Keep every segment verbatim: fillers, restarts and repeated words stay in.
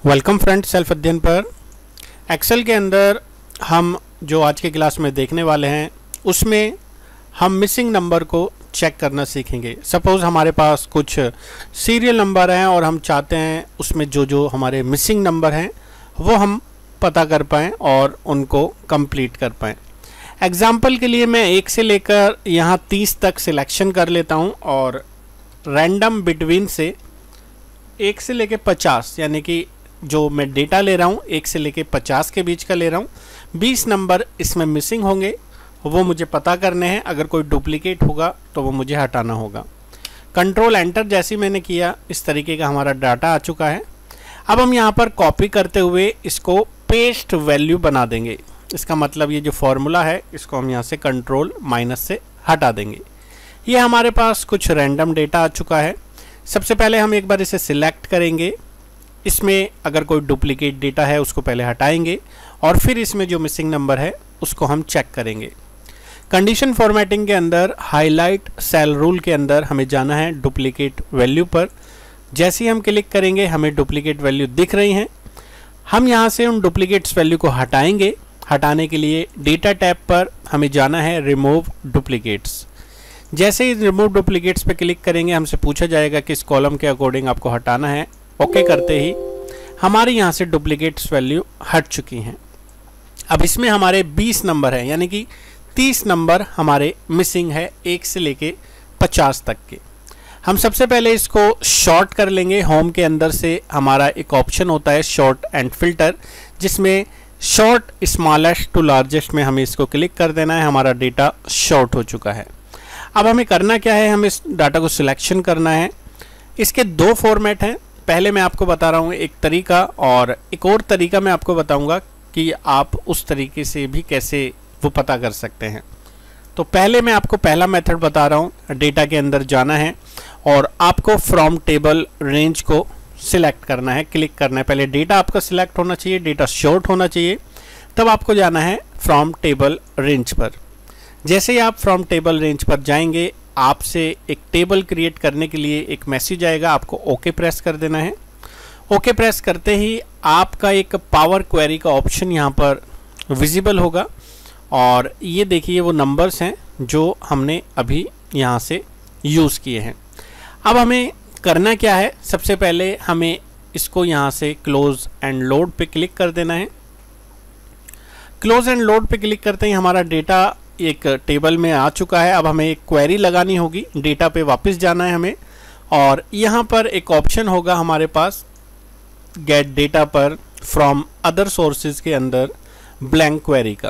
Welcome friends, self अध्ययन पर Excel के अंदर हम जो आज के क्लास में देखने वाले हैं उसमें हम मिसिंग नंबर को चेक करना सीखेंगे। सपोज़ हमारे पास कुछ सीरियल नंबर हैं और हम चाहते हैं उसमें जो जो हमारे मिसिंग नंबर हैं वो हम पता कर पाएँ और उनको कंप्लीट कर पाएँ। एग्ज़ाम्पल के लिए मैं एक से लेकर यहाँ तीस तक सिलेक्शन कर लेता हूँ और रैंडम बिटवीन से एक से लेके पचास, यानी कि जो मैं डेटा ले रहा हूँ एक से लेके पचास के बीच का ले रहा हूँ। बीस नंबर इसमें मिसिंग होंगे, वो मुझे पता करने हैं। अगर कोई डुप्लीकेट होगा तो वो मुझे हटाना होगा। कंट्रोल एंटर जैसे मैंने किया, इस तरीके का हमारा डाटा आ चुका है। अब हम यहाँ पर कॉपी करते हुए इसको पेस्ट वैल्यू बना देंगे। इसका मतलब ये जो फॉर्मूला है इसको हम यहाँ से कंट्रोल माइनस से हटा देंगे। ये हमारे पास कुछ रैंडम डेटा आ चुका है। सबसे पहले हम एक बार इसे सिलेक्ट करेंगे। इसमें अगर कोई डुप्लीकेट डेटा है उसको पहले हटाएंगे और फिर इसमें जो मिसिंग नंबर है उसको हम चेक करेंगे। कंडीशन फॉर्मेटिंग के अंदर हाईलाइट सेल रूल के अंदर हमें जाना है डुप्लीकेट वैल्यू पर। जैसे ही हम क्लिक करेंगे हमें डुप्लीकेट वैल्यू दिख रही हैं। हम यहाँ से उन डुप्लीकेट्स वैल्यू को हटाएंगे। हटाने के लिए डेटा टैब पर हमें जाना है रिमूव डुप्लीकेट्स। जैसे ही रिमूव डुप्लीकेट्स पे क्लिक करेंगे हमसे पूछा जाएगा कि इस कॉलम के अकॉर्डिंग आपको हटाना है। ओके करते ही हमारे यहाँ से डुप्लीकेट्स वैल्यू हट चुकी हैं। अब इसमें हमारे बीस नंबर हैं, यानी कि तीस नंबर हमारे मिसिंग है एक से लेके पचास तक के। हम सबसे पहले इसको शॉर्ट कर लेंगे। होम के अंदर से हमारा एक ऑप्शन होता है शॉर्ट एंड फिल्टर, जिसमें शॉर्ट स्मॉलेस्ट टू लार्जेस्ट में हमें इसको क्लिक कर देना है। हमारा डेटा शॉर्ट हो चुका है। अब हमें करना क्या है, हमें इस डाटा को सिलेक्शन करना है। इसके दो फॉर्मेट हैं। पहले मैं आपको बता रहा हूँ एक तरीका, और एक और तरीका मैं आपको बताऊँगा कि आप उस तरीके से भी कैसे वो पता कर सकते हैं। तो पहले मैं आपको पहला मेथड बता रहा हूँ। डेटा के अंदर जाना है और आपको फ्रॉम टेबल रेंज को सिलेक्ट करना है, क्लिक करना है। पहले डेटा आपका सिलेक्ट होना चाहिए, डेटा शॉर्ट होना चाहिए, तब आपको जाना है फ्रॉम टेबल रेंज पर। जैसे ही आप फ्रॉम टेबल रेंज पर जाएंगे आपसे एक टेबल क्रिएट करने के लिए एक मैसेज आएगा। आपको ओके प्रेस कर देना है। ओके प्रेस करते ही आपका एक पावर क्वेरी का ऑप्शन यहाँ पर विजिबल होगा और ये देखिए वो नंबर्स हैं जो हमने अभी यहाँ से यूज़ किए हैं। अब हमें करना क्या है, सबसे पहले हमें इसको यहाँ से क्लोज एंड लोड पे क्लिक कर देना है। क्लोज एंड लोड पे क्लिक करते ही हमारा डेटा एक टेबल में आ चुका है। अब हमें एक क्वेरी लगानी होगी, डेटा पे वापस जाना है हमें, और यहाँ पर एक ऑप्शन होगा हमारे पास गेट डेटा पर फ्रॉम अदर सोर्सेज के अंदर ब्लैंक क्वेरी का।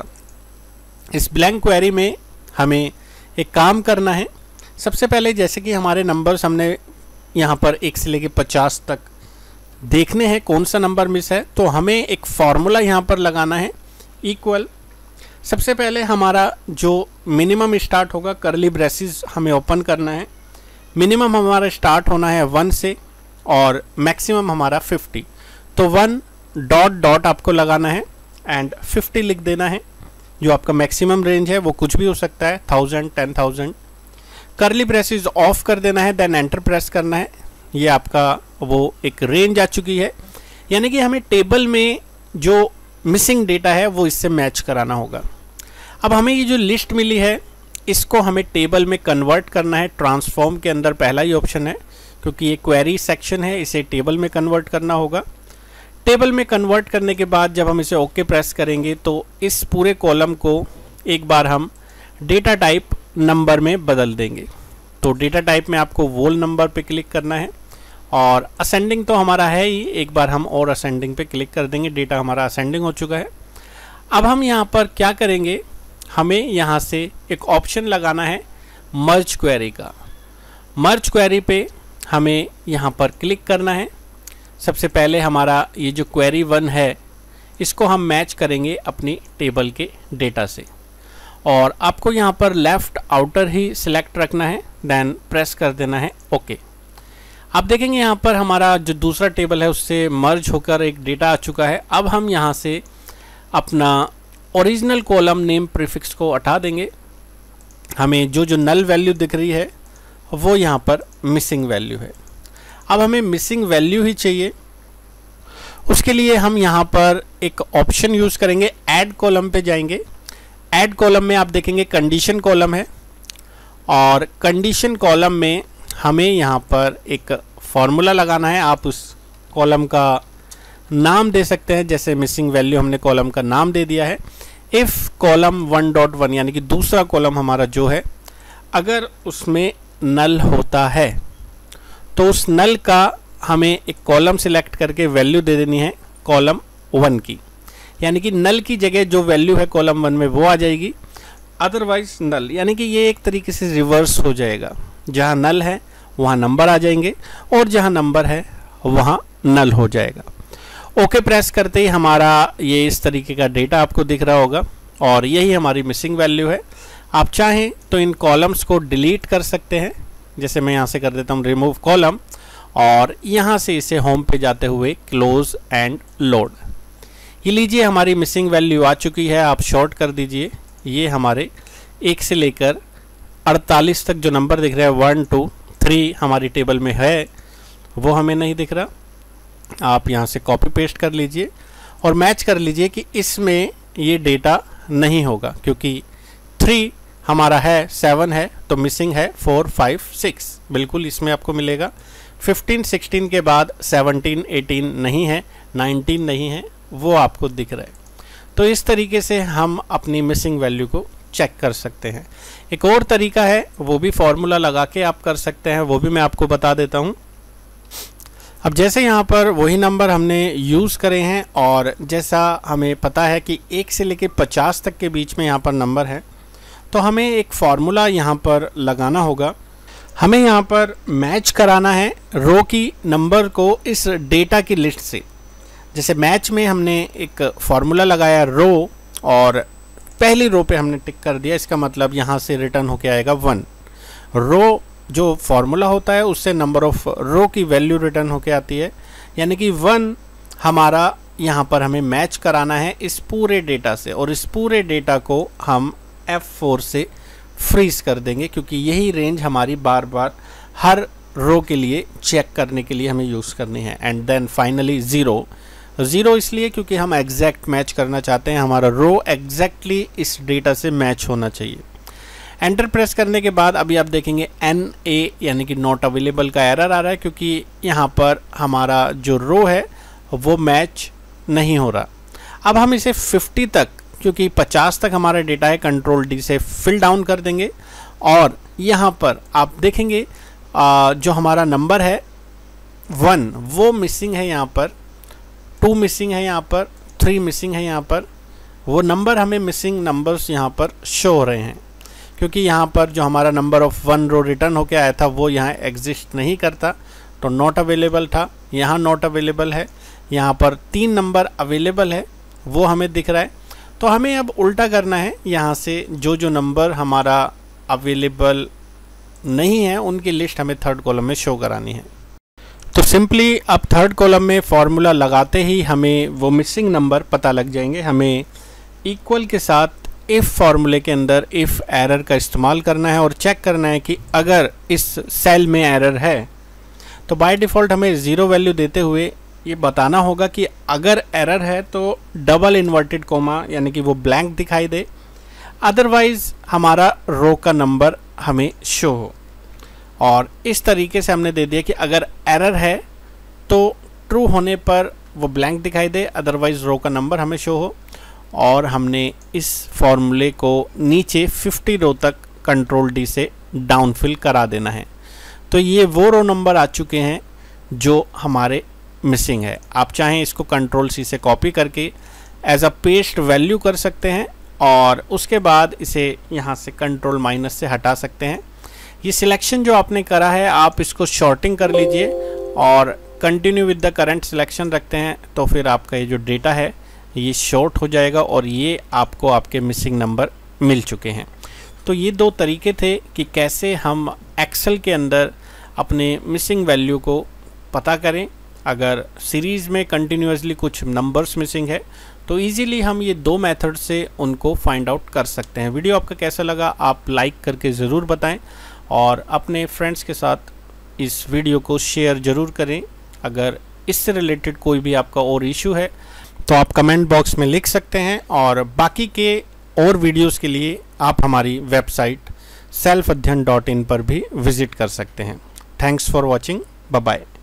इस ब्लैंक क्वेरी में हमें एक काम करना है। सबसे पहले जैसे कि हमारे नंबर्स हमने यहाँ पर एक से लेके पचास तक देखने हैं कौन सा नंबर मिस है, तो हमें एक फॉर्मूला यहाँ पर लगाना है इक्वल। सबसे पहले हमारा जो मिनिमम स्टार्ट होगा, करली ब्रेसेस हमें ओपन करना है। मिनिमम हमारा स्टार्ट होना है वन से और मैक्सिमम हमारा फिफ्टी। तो वन डॉट डॉट आपको लगाना है एंड फिफ्टी लिख देना है। जो आपका मैक्सिमम रेंज है वो कुछ भी हो सकता है, thousand, ten thousand. Curly braces off कर देना है, देन एंटर प्रेस करना है। ये आपका वो एक रेंज आ चुकी है, यानी कि हमें टेबल में जो मिसिंग डेटा है वो इससे मैच कराना होगा। अब हमें ये जो लिस्ट मिली है इसको हमें टेबल में कन्वर्ट करना है। ट्रांसफॉर्म के अंदर पहला ही ऑप्शन है, क्योंकि ये क्वेरी सेक्शन है, इसे टेबल में कन्वर्ट करना होगा। टेबल में कन्वर्ट करने के बाद जब हम इसे ओके प्रेस करेंगे तो इस पूरे कॉलम को एक बार हम डेटा टाइप नंबर में बदल देंगे। तो डेटा टाइप में आपको वोल नंबर पे क्लिक करना है और असेंडिंग तो हमारा है ही, एक बार हम और असेंडिंग पे क्लिक कर देंगे। डेटा हमारा असेंडिंग हो चुका है। अब हम यहाँ पर क्या करेंगे, हमें यहाँ से एक ऑप्शन लगाना है मर्ज क्वेरी का। मर्ज क्वेरी पे हमें यहाँ पर क्लिक करना है। सबसे पहले हमारा ये जो क्वेरी वन है इसको हम मैच करेंगे अपनी टेबल के डेटा से, और आपको यहाँ पर लेफ़्ट आउटर ही सिलेक्ट रखना है, देन प्रेस कर देना है ओके। आप देखेंगे यहाँ पर हमारा जो दूसरा टेबल है उससे मर्ज होकर एक डेटा आ चुका है। अब हम यहाँ से अपना ओरिजिनल कॉलम नेम प्रीफिक्स को हटा देंगे। हमें जो जो नल वैल्यू दिख रही है वो यहाँ पर मिसिंग वैल्यू है। अब हमें मिसिंग वैल्यू ही चाहिए। उसके लिए हम यहाँ पर एक ऑप्शन यूज़ करेंगे, ऐड कॉलम पे जाएंगे। ऐड कॉलम में आप देखेंगे कंडीशन कॉलम है, और कंडीशन कॉलम में हमें यहाँ पर एक फॉर्मूला लगाना है। आप उस कॉलम का नाम दे सकते हैं, जैसे मिसिंग वैल्यू हमने कॉलम का नाम दे दिया है। If column one dot one यानी कि दूसरा कॉलम हमारा जो है, अगर उसमें नल होता है तो उस नल का हमें एक कॉलम सिलेक्ट करके वैल्यू दे देनी है कॉलम वन की, यानी कि नल की जगह जो वैल्यू है कॉलम वन में वो आ जाएगी, अदरवाइज नल, यानी कि ये एक तरीके से रिवर्स हो जाएगा। जहाँ नल है वहाँ नंबर आ जाएंगे और जहाँ नंबर है वहाँ नल हो जाएगा। ओके प्रेस करते ही हमारा ये इस तरीके का डेटा आपको दिख रहा होगा, और यही हमारी मिसिंग वैल्यू है। आप चाहें तो इन कॉलम्स को डिलीट कर सकते हैं, जैसे मैं यहाँ से कर देता हूँ रिमूव कॉलम, और यहाँ से इसे होम पे जाते हुए क्लोज एंड लोड। ये लीजिए हमारी मिसिंग वैल्यू आ चुकी है। आप शॉर्ट कर दीजिए, ये हमारे एक से लेकर अड़तालीस तक जो नंबर दिख रहा है, वन टू थ्री हमारी टेबल में है, वो हमें नहीं दिख रहा। आप यहाँ से कॉपी पेस्ट कर लीजिए और मैच कर लीजिए कि इसमें ये डेटा नहीं होगा, क्योंकि थ्री हमारा है, सेवन है, तो मिसिंग है फोर फाइव सिक्स, बिल्कुल इसमें आपको मिलेगा। फिफ्टीन सिक्सटीन के बाद सेवनटीन एटीन नहीं है, नाइनटीन नहीं है, वो आपको दिख रहा है। तो इस तरीके से हम अपनी मिसिंग वैल्यू को चेक कर सकते हैं। एक और तरीका है, वो भी फॉर्मूला लगा के आप कर सकते हैं, वो भी मैं आपको बता देता हूँ। अब जैसे यहाँ पर वही नंबर हमने यूज़ करे हैं, और जैसा हमें पता है कि एक से लेकर पचास तक के बीच में यहाँ पर नंबर है, तो हमें एक फार्मूला यहाँ पर लगाना होगा। हमें यहाँ पर मैच कराना है रो की नंबर को इस डेटा की लिस्ट से। जैसे मैच में हमने एक फार्मूला लगाया रो, और पहली रो पे हमने टिक कर दिया, इसका मतलब यहाँ से रिटर्न होके आएगा वन। रो जो फार्मूला होता है उससे नंबर ऑफ रो की वैल्यू रिटर्न होके आती है, यानी कि वन हमारा यहाँ पर हमें मैच कराना है इस पूरे डेटा से, और इस पूरे डेटा को हम एफ फोर से फ्रीज कर देंगे, क्योंकि यही रेंज हमारी बार बार हर रो के लिए चेक करने के लिए हमें यूज़ करनी है। And then finally zero. Zero इसलिए क्योंकि हम एग्जैक्ट मैच करना चाहते हैं, हमारा रो एग्जैक्टली इस डेटा से मैच होना चाहिए। एंटर प्रेस करने के बाद अभी आप देखेंगे एन ए यानी कि नॉट अवेलेबल का एरर आ रहा है, क्योंकि यहाँ पर हमारा जो रो है वो मैच नहीं हो रहा। अब हम इसे फिफ्टी तक, क्योंकि पचास तक हमारा डेटा है, कंट्रोल डी से फिल डाउन कर देंगे, और यहाँ पर आप देखेंगे आ, जो हमारा नंबर है वन वो मिसिंग है, यहाँ पर टू मिसिंग है, यहाँ पर थ्री मिसिंग है, यहाँ पर वो नंबर हमें मिसिंग नंबर्स यहाँ पर शो हो रहे हैं, क्योंकि यहाँ पर जो हमारा number of one row return होके आया था वो यहाँ एग्जिस्ट नहीं करता, तो नॉट अवेलेबल था, यहाँ नॉट अवेलेबल है, यहाँ पर तीन नंबर अवेलेबल है वो हमें दिख रहा है। तो हमें अब उल्टा करना है, यहाँ से जो जो नंबर हमारा अवेलेबल नहीं है उनकी लिस्ट हमें थर्ड कॉलम में शो करानी है। तो सिंपली अब थर्ड कॉलम में फॉर्मूला लगाते ही हमें वो मिसिंग नंबर पता लग जाएंगे। हमें इक्वल के साथ इफ़ फार्मूले के अंदर इफ़ एरर का इस्तेमाल करना है और चेक करना है कि अगर इस सेल में एरर है तो बाय डिफ़ॉल्ट हमें ज़ीरो वैल्यू देते हुए ये बताना होगा कि अगर एरर है तो डबल इन्वर्टेड कोमा यानी कि वो ब्लैंक दिखाई दे, अदरवाइज़ हमारा रो का नंबर हमें शो हो। और इस तरीके से हमने दे दिया कि अगर एरर है तो ट्रू होने पर वो ब्लैंक दिखाई दे, अदरवाइज़ रो का नंबर हमें शो हो। और हमने इस फॉर्मूले को नीचे फिफ्टी रो तक कंट्रोल डी से डाउन फिल करा देना है। तो ये वो रो नंबर आ चुके हैं जो हमारे मिसिंग है। आप चाहें इसको कंट्रोल सी से कॉपी करके एज अ पेस्ट वैल्यू कर सकते हैं, और उसके बाद इसे यहाँ से कंट्रोल माइनस से हटा सकते हैं। ये सिलेक्शन जो आपने करा है आप इसको शॉर्टिंग कर लीजिए और continue with the current selection रखते हैं, तो फिर आपका ये जो डेटा है ये शॉर्ट हो जाएगा और ये आपको आपके मिसिंग नंबर मिल चुके हैं। तो ये दो तरीके थे कि कैसे हम एक्सेल के अंदर अपने मिसिंग वैल्यू को पता करें। अगर सीरीज़ में कंटिन्यूसली कुछ नंबर्स मिसिंग है तो इजीली हम ये दो मेथड से उनको फाइंड आउट कर सकते हैं। वीडियो आपका कैसा लगा आप लाइक करके ज़रूर बताएं, और अपने फ्रेंड्स के साथ इस वीडियो को शेयर ज़रूर करें अगर इससे रिलेटेड कोई भी आपका और इशू है तो आप कमेंट बॉक्स में लिख सकते हैं, और बाकी के और वीडियोस के लिए आप हमारी website self Adhyayan dot in पर भी विजिट कर सकते हैं। Thanks for watching, bye bye.